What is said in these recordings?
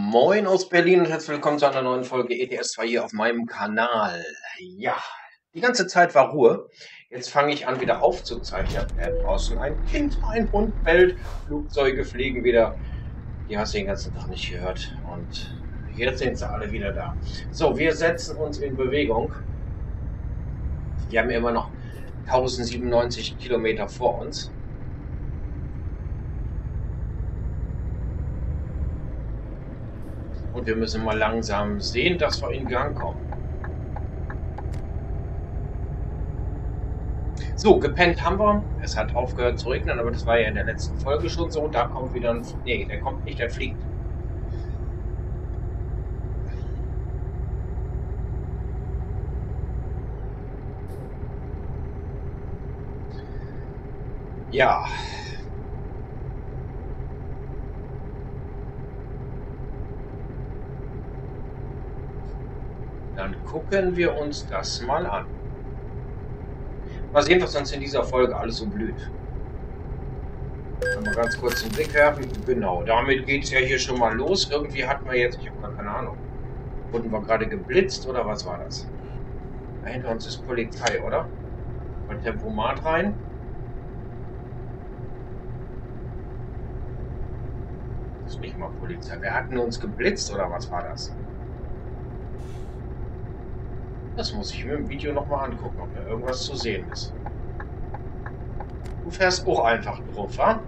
Moin aus Berlin und herzlich willkommen zu einer neuen Folge ETS 2 hier auf meinem Kanal. Ja, die ganze Zeit war Ruhe. Jetzt fange ich an, wieder aufzuzeichnen. Draußen ein Kind, ein Hund bellt, Flugzeuge fliegen wieder. Die hast du den ganzen Tag nicht gehört. Und jetzt sind sie alle wieder da. So, wir setzen uns in Bewegung. Wir haben immer noch 1097 Kilometer vor uns. Und wir müssen mal langsam sehen, dass wir in Gang kommen. So, gepennt haben wir. Es hat aufgehört zu regnen, aber das war ja in der letzten Folge schon so. Da kommt wieder ein... Nee, der kommt nicht, der fliegt. Ja. Dann gucken wir uns das mal an. Mal sehen, was uns in dieser Folge alles so blüht. Mal ganz kurz den Blick werfen. Genau, damit geht es ja hier schon mal los. Irgendwie hatten wir jetzt, ich habe gar keine Ahnung, wurden wir gerade geblitzt oder was war das? Da hinter uns ist Polizei, oder? Mal Tempomat rein. Das ist nicht mal Polizei. Wir hatten uns geblitzt oder was war das? Das muss ich mir im Video nochmal angucken, ob da irgendwas zu sehen ist. Du fährst auch einfach drauf, wa?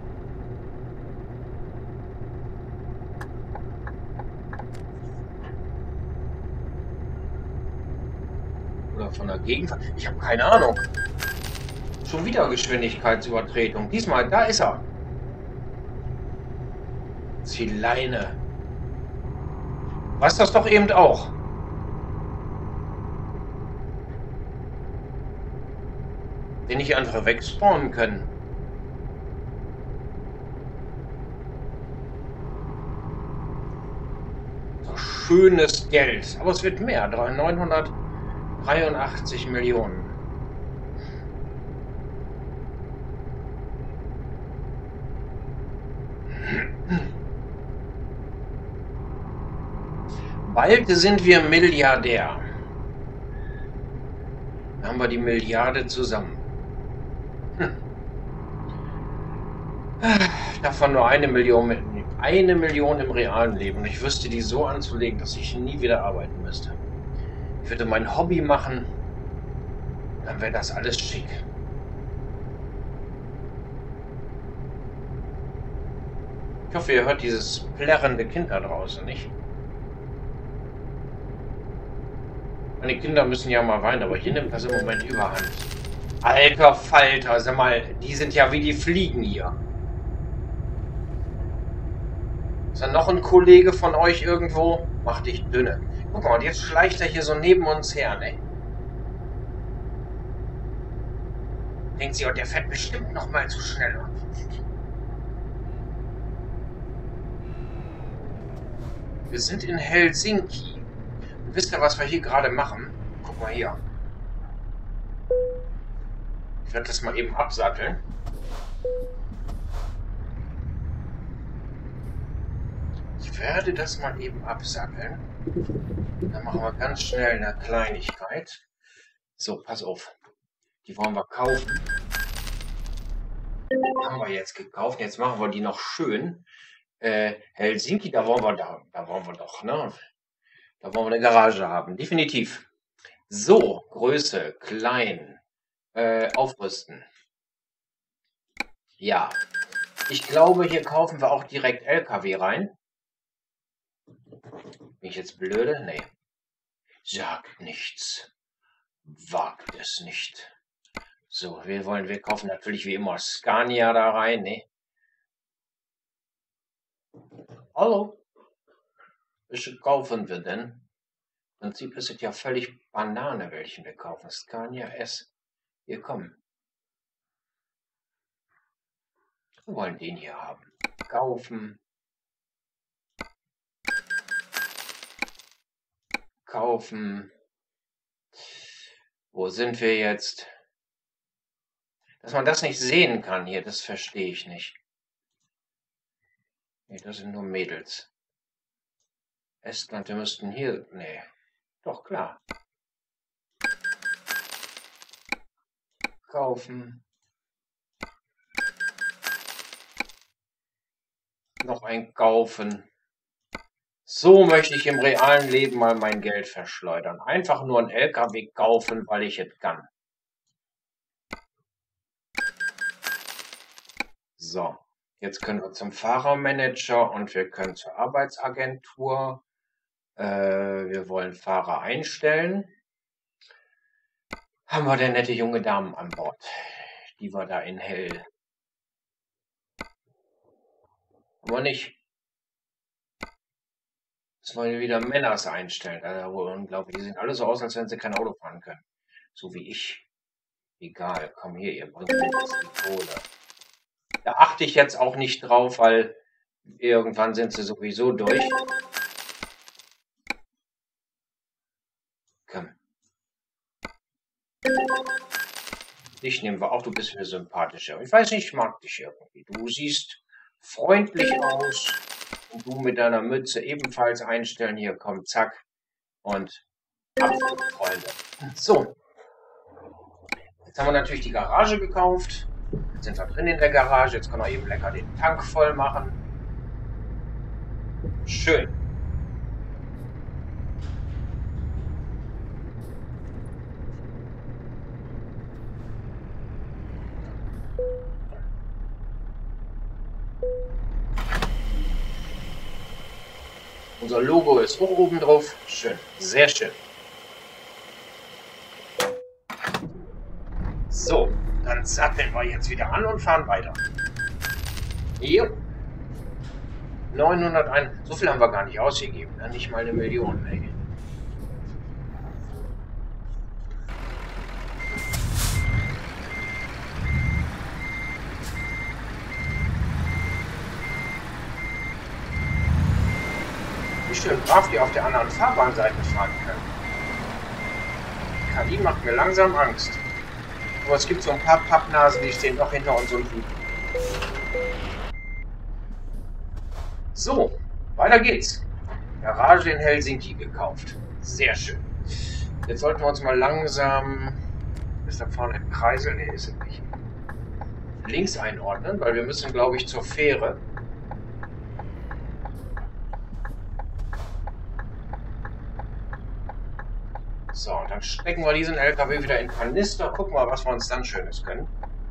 Oder von der Gegend? Ich habe keine Ahnung. Schon wieder Geschwindigkeitsübertretung. Diesmal, da ist er. Zieleine. Weiß das doch eben auch. Den nicht einfach wegspawnen können. So schönes Geld. Aber es wird mehr. 983 Millionen. Bald sind wir Milliardär. Dann haben wir die Milliarde zusammen. Davon nur 1 Million im realen Leben. Ich wüsste die so anzulegen, dass ich nie wieder arbeiten müsste. Ich würde mein Hobby machen, dann wäre das alles schick. Ich hoffe, ihr hört dieses plärrende Kind da draußen, nicht? Meine Kinder müssen ja mal weinen, aber hier nimmt das im Moment überhand. Alter Falter, sag mal, die sind ja wie die Fliegen hier. Ist da noch ein Kollege von euch irgendwo? Mach dich dünne. Guck mal, und jetzt schleicht er hier so neben uns her, ne? Denkt sie, oh, der fährt bestimmt noch mal zu schnell. Wir sind in Helsinki. Und wisst ihr, was wir hier gerade machen? Guck mal hier. Ich werde das mal eben absatteln. Dann machen wir ganz schnell eine Kleinigkeit. So, pass auf. Die wollen wir kaufen. Haben wir jetzt gekauft. Jetzt machen wir die noch schön. Helsinki, da wollen wir doch, ne? Da wollen wir eine Garage haben. Definitiv. So, Größe, klein, aufrüsten. Ja. Ich glaube, hier kaufen wir auch direkt LKW rein. Bin ich jetzt blöde? Nee. Sagt nichts. Wagt es nicht. So, wir kaufen natürlich wie immer Scania da rein, ne? Hallo? Welche kaufen wir denn? Im Prinzip ist es ja völlig Banane, welchen wir kaufen. Scania S. Hier, komm. Wir wollen den hier haben. Kaufen. Kaufen. Wo sind wir jetzt? Dass man das nicht sehen kann hier, das verstehe ich nicht. Nee, das sind nur Mädels. Estland, wir müssten hier... Nee, doch, klar. Kaufen. Noch ein Kaufen. So möchte ich im realen Leben mal mein Geld verschleudern. Einfach nur einen LKW kaufen, weil ich es kann. So, jetzt können wir zum Fahrermanager und wir können zur Arbeitsagentur. Wir wollen Fahrer einstellen. Haben wir denn nette junge Damen an Bord? Die war da in hell. Aber nicht. Jetzt wollen wir wieder Männers einstellen. Also unglaublich. Die sehen alle so aus, als wenn sie kein Auto fahren können. So wie ich. Egal, komm hier, ihr bringt mir jetzt die Kohle. Da achte ich jetzt auch nicht drauf, weil irgendwann sind sie sowieso durch. Komm. Dich nehmen wir auch, du bist mir sympathischer. Ich weiß nicht, ich mag dich irgendwie. Du siehst freundlich aus. Und du mit deiner Mütze ebenfalls einstellen. Hier, komm, zack. Und Abflug, Freunde. So. Jetzt haben wir natürlich die Garage gekauft. Jetzt sind wir drin in der Garage. Jetzt können wir eben lecker den Tank voll machen. Schön. Unser Logo ist hoch oben drauf. Schön. Sehr schön. So, dann satteln wir jetzt wieder an und fahren weiter. Jo. 901. So viel haben wir gar nicht ausgegeben. Ne? Nicht mal 1 Million. Ey. Wie schön brav die auf der anderen Fahrbahnseite fahren können. Die KI macht mir langsam Angst. Aber es gibt so ein paar Pappnasen, die stehen doch hinter uns und hupen. So, weiter geht's. Garage in Helsinki gekauft. Sehr schön. Jetzt sollten wir uns mal langsam... Ist da vorne ein Kreisel? Ne, ist es nicht. Links einordnen, weil wir müssen, glaube ich, zur Fähre. So, und dann stecken wir diesen LKW wieder in Kanister. Gucken wir, was wir uns dann Schönes können.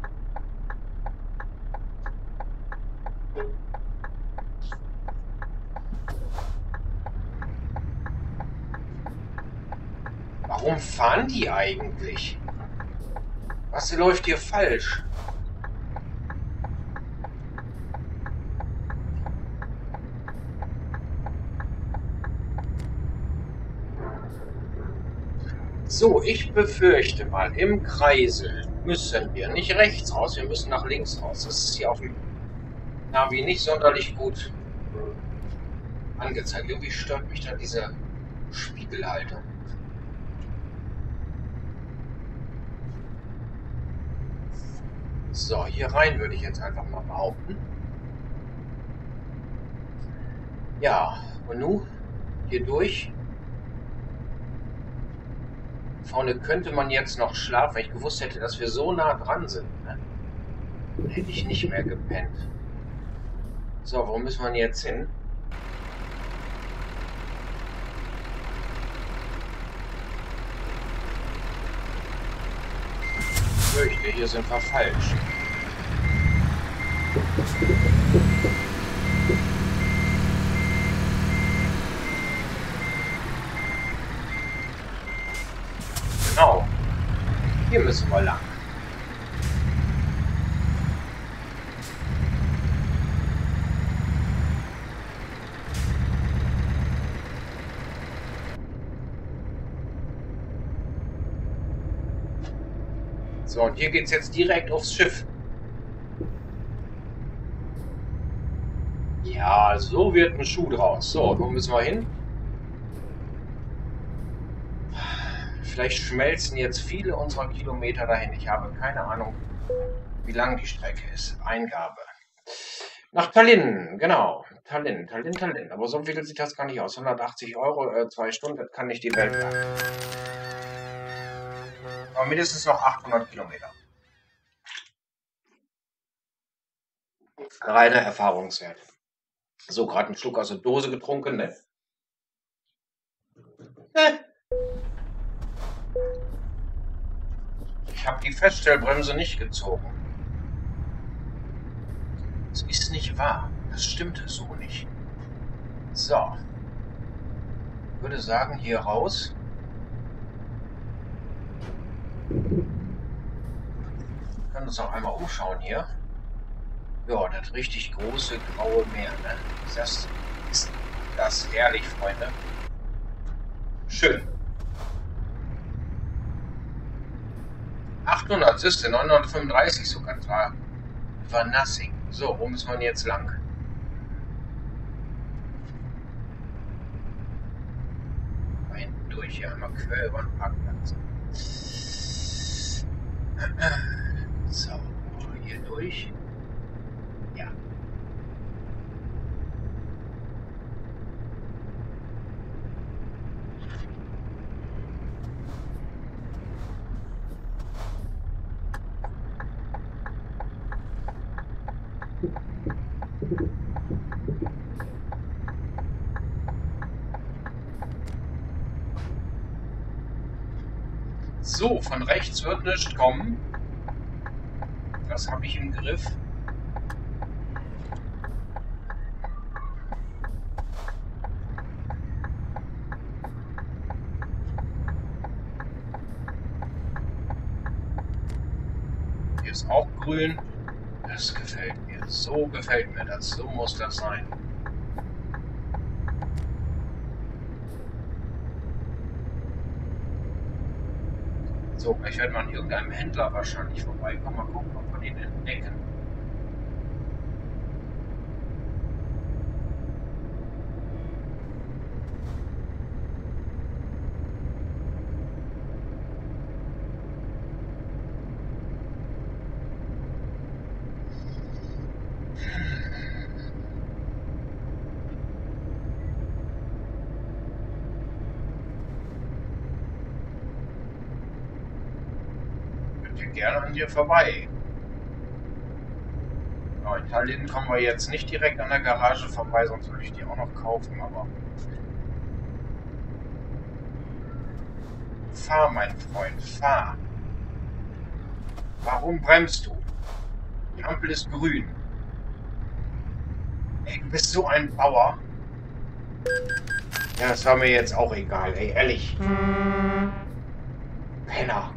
Warum fahren die eigentlich? Was läuft hier falsch? So, ich befürchte mal, im Kreisel müssen wir nicht rechts raus, wir müssen nach links raus. Das ist hier auf dem Navi nicht sonderlich gut angezeigt. Irgendwie stört mich da diese Spiegelhaltung. So, hier rein würde ich jetzt einfach mal behaupten. Ja, und nun hier durch. Vorne könnte man jetzt noch schlafen, wenn ich gewusst hätte, dass wir so nah dran sind. Ne? Dann hätte ich nicht mehr gepennt. So, wo müssen wir denn jetzt hin? Ich fürchte, hier sind wir falsch. Genau. Hier müssen wir lang. So, und hier geht es jetzt direkt aufs Schiff. Ja, so wird ein Schuh draus. So, wo müssen wir hin? Vielleicht schmelzen jetzt viele unserer Kilometer dahin. Ich habe keine Ahnung, wie lang die Strecke ist. Eingabe. Nach Tallinn, genau. Tallinn, Tallinn, Tallinn. Aber so entwickelt sich das gar nicht aus. 180 Euro, 2 Stunden, das kann nicht die Welt sein. Aber mindestens noch 800 Kilometer. Reiner Erfahrungswert. So, gerade einen Schluck aus der Dose getrunken, ne? Ich habe die Feststellbremse nicht gezogen. Das ist nicht wahr. Das stimmt so nicht. So. Ich würde sagen, hier raus. Wir können uns auch einmal umschauen hier. Ja, das richtig große graue Meer. Ne? Das ist das herrlich, Freunde. Schön. 800, siehst du, 935 sogar. Das war nothing. So, wo muss man jetzt lang? Rein durch hier einmal quer über den Parkplatz. So, hier durch. Ja. So, von rechts wird nichts kommen. Das habe ich im Griff. Hier ist auch grün. Das gefällt mir. So gefällt mir das. So muss das sein. So, ich werde mal an irgendeinem Händler wahrscheinlich vorbeikommen. Mal gucken, ob wir den entdecken. Gerne an dir vorbei. Ja, in Tallinn kommen wir jetzt nicht direkt an der Garage vorbei, sonst würde ich die auch noch kaufen, aber... Fahr, mein Freund, fahr. Warum bremst du? Die Ampel ist grün. Ey, du bist so ein Bauer. Ja, das war mir jetzt auch egal, ey, ehrlich. Penner.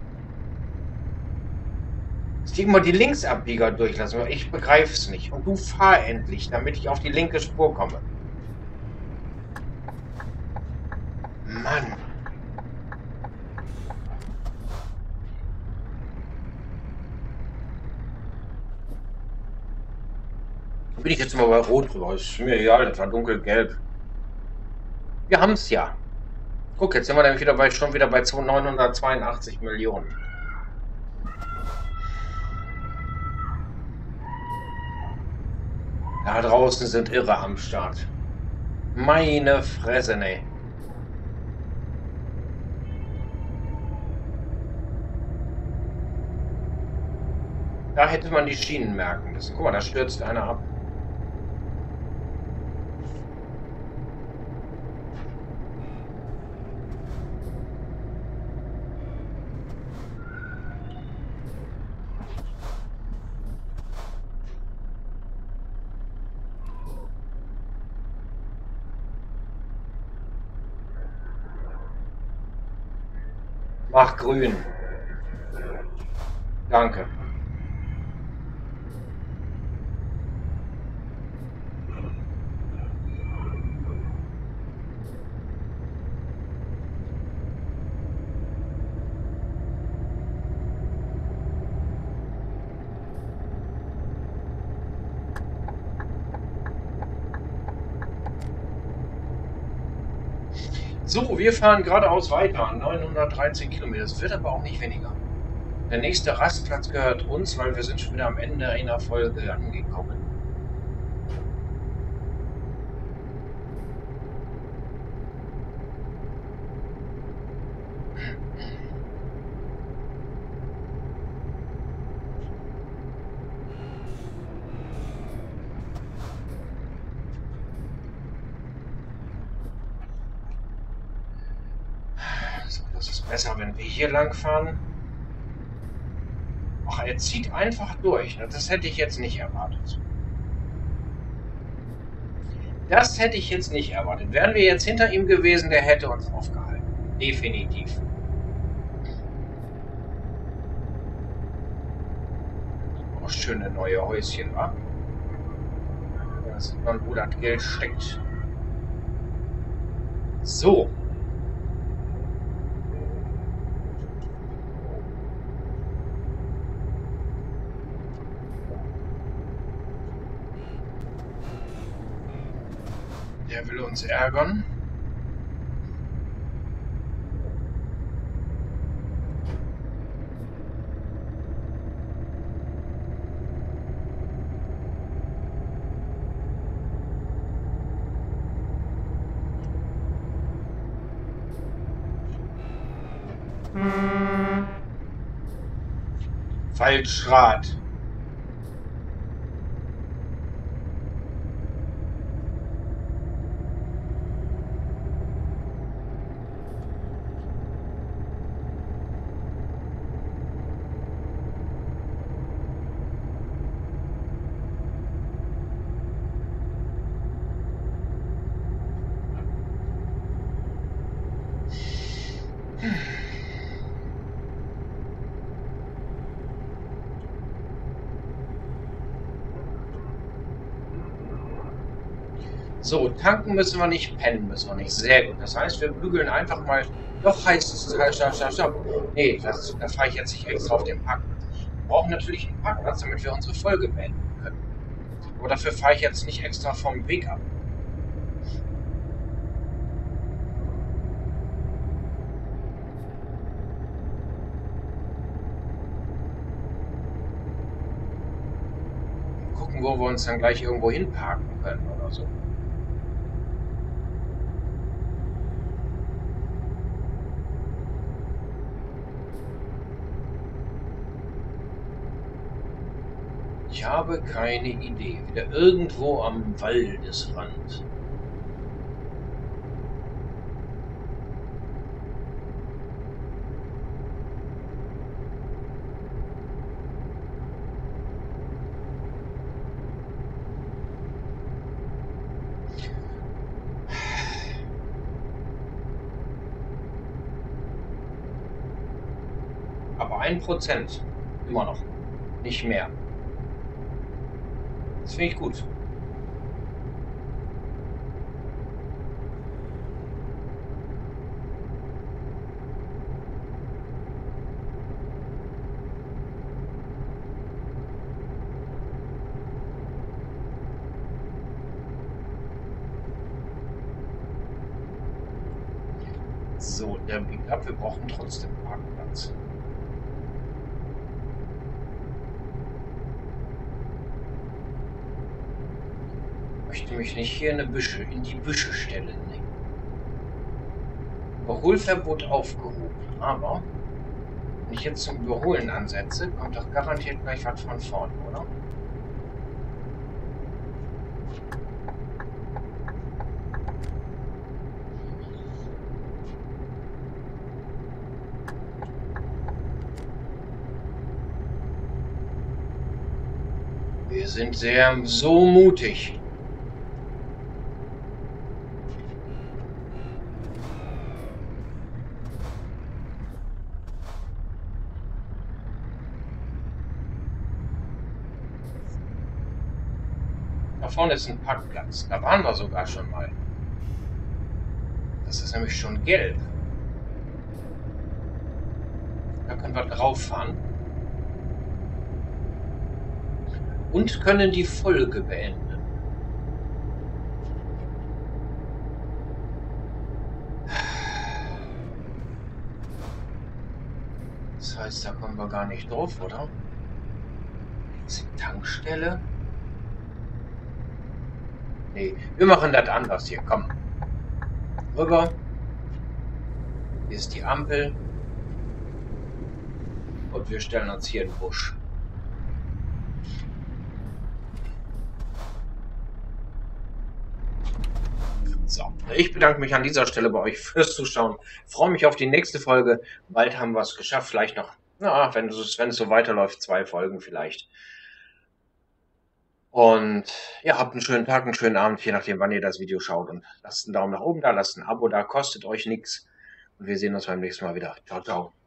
Die immer die Linksabbieger durchlassen. Ich begreife es nicht. Und du fahr endlich, damit ich auf die linke Spur komme. Mann. Bin ich jetzt mal bei Rot drüber. Ist mir egal, das war dunkelgelb. Wir haben es ja. Guck, jetzt sind wir nämlich wieder schon wieder bei 982 Millionen. Da draußen sind Irre am Start. Meine Fresse, ne. Da hätte man die Schienen merken müssen. Guck mal, da stürzt einer ab. Mach grün. Danke. So, wir fahren geradeaus weiter, 913 Kilometer. Es wird aber auch nicht weniger. Der nächste Rastplatz gehört uns, weil wir sind schon wieder am Ende einer Folge angekommen. So, das ist besser, wenn wir hier lang fahren. Ach, er zieht einfach durch. Das hätte ich jetzt nicht erwartet. Das hätte ich jetzt nicht erwartet. Wären wir jetzt hinter ihm gewesen, der hätte uns aufgehalten. Definitiv. Auch schöne neue Häuschen, wa? Da sieht man, wo das Geld steckt. So. Der will uns ärgern. Falschrad. So, tanken müssen wir nicht, pennen müssen wir nicht. Sehr gut. Das heißt, wir bügeln einfach mal. Doch heißt es, halt, stopp. Nee, da fahre ich jetzt nicht extra auf den Parkplatz. Wir brauchen natürlich einen Parkplatz, damit wir unsere Folge beenden können. Aber dafür fahre ich jetzt nicht extra vom Weg ab. Gucken, wo wir uns dann gleich irgendwo hinparken können oder so. Ich habe keine Idee. Wieder irgendwo am Waldesrand. Aber 1%. Immer noch. Nicht mehr. Das finde ich gut. So, der biegt ab. Wir brauchen trotzdem Parkplatz. Ich möchte mich nicht hier in die Büsche stellen. Überholverbot aufgehoben. Aber wenn ich jetzt zum Überholen ansetze, kommt doch garantiert gleich was von vorne, oder? Wir sind so mutig. Da vorne ist ein Parkplatz. Da waren wir sogar schon mal. Das ist nämlich schon gelb. Da können wir drauf fahren. Und können die Folge beenden. Das heißt, da kommen wir gar nicht drauf, oder? Ist die Tankstelle? Nee, wir machen das anders hier. Komm. Rüber. Hier ist die Ampel. Und wir stellen uns hier in den Busch. So, ich bedanke mich an dieser Stelle bei euch fürs Zuschauen. Freue mich auf die nächste Folge. Bald haben wir es geschafft. Vielleicht noch, na, wenn es so weiterläuft, 2 Folgen vielleicht. Und ja, habt einen schönen Tag, einen schönen Abend, je nachdem, wann ihr das Video schaut. Und lasst einen Daumen nach oben da, lasst ein Abo da, kostet euch nichts. Und wir sehen uns beim nächsten Mal wieder. Ciao, ciao.